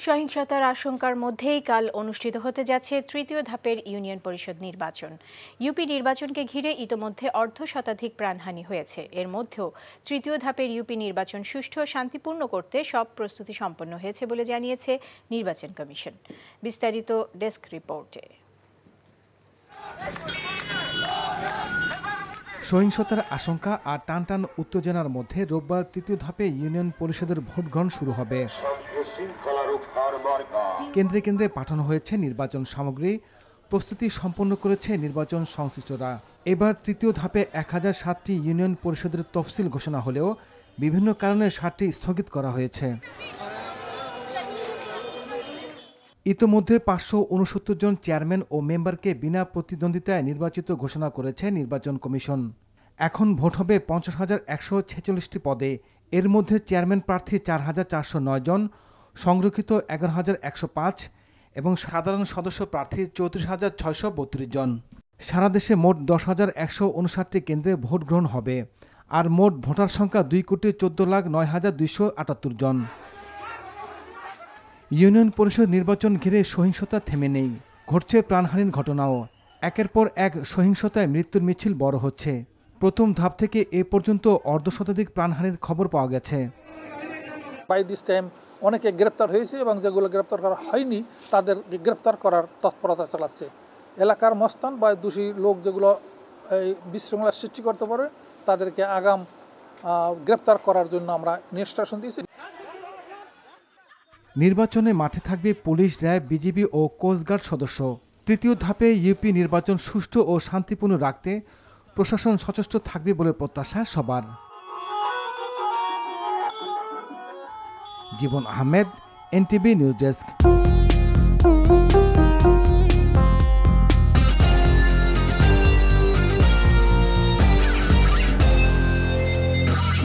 সহিংসতার আশঙ্কার মধ্যেই কাল অনুষ্ঠিত হতে যাচ্ছে তৃতীয় ধাপের ইউনিয়ন পরিষদ নির্বাচন। ইউপি নির্বাচনকে ঘিরে ইতোমধ্যে অর্ধশতাধিক প্রাণহানি হয়েছে। এর মধ্যেও তৃতীয় ধাপের ইউপি নির্বাচন সুষ্ঠু ও শান্তিপূর্ণ করতে সব প্রস্তুতি সম্পন্ন হয়েছে বলে জানিয়েছে নির্বাচন কমিশন। বিস্তারিত ডেস্ক রিপোর্টে। সহিংসতার আশঙ্কা আর টানটান উত্তেজনার মধ্যে রোববার তৃতীয় ধাপে ইউনিয়ন পরিষদের ভোট গ্রহণ শুরু হবে। কেন্দ্রে কেন্দ্রে পাঠানো হয়েছে নির্বাচন সামগ্রী, প্রস্তুতি সম্পন্ন করেছে নির্বাচন সংশ্লিষ্টরা। এবার তৃতীয় ধাপে 1007টি ইউনিয়ন পরিষদের তফসিল ঘোষণা হলেও বিভিন্ন কারণে 7টি স্থগিত করা হয়েছে। ইতোমধ্যে 569 জন চেয়ারম্যান ও মেম্বারকে বিনা প্রতিদ্বন্দ্বিতায় নির্বাচিত ঘোষণা করেছে নির্বাচন কমিশন। এখন ভোট হবে 50,146টি পদে। এর মধ্যে চেয়ারম্যান প্রার্থী 4,409 জন, সংরক্ষিত 11,105 এবং সাধারণ সদস্য প্রার্থী 34,632 জন। সারা দেশে মোট 10,159টি কেন্দ্রে ভোট গ্রহণ হবে। আর মোট ভোটার সংখ্যা 2,14,09,278 জন। ইউনিয়ন পরিষদ নির্বাচন ঘিরে সহিংসতা থেমে নেই, ঘটছে প্রাণহানির ঘটনাও। একের পর এক সহিংসতায় মৃত্যুর মিছিল বড় হচ্ছে। প্রথম ধাপ থেকে এ পর্যন্ত অর্ধশতাধিক প্রাণহানির খবর পাওয়া গেছে। বাই দিস টাইম অনেকে গ্রেপ্তার হয়েছে এবং যেগুলো গ্রেপ্তার করা হয়নি তাদের গ্রেপ্তার করার তৎপরতা চালাচ্ছে। এলাকার মস্তান বা দোষী লোক যেগুলো এই বিশৃঙ্খলা সৃষ্টি করতে পারে তাদেরকে আগাম গ্রেপ্তার করার জন্য আমরা ইনস্ট্রাকশন দিয়েছি। নির্বাচনে মাঠে থাকবে পুলিশ, র্যাব, বিজিবি ও কোস্টগার্ড সদস্য। তৃতীয় ধাপে ইউপি নির্বাচন সুষ্ঠু ও শান্তিপূর্ণ রাখতে প্রশাসন সচেষ্ট থাকবে বলে প্রত্যাশা সবার। Jibon Ahmed, NTV news desk.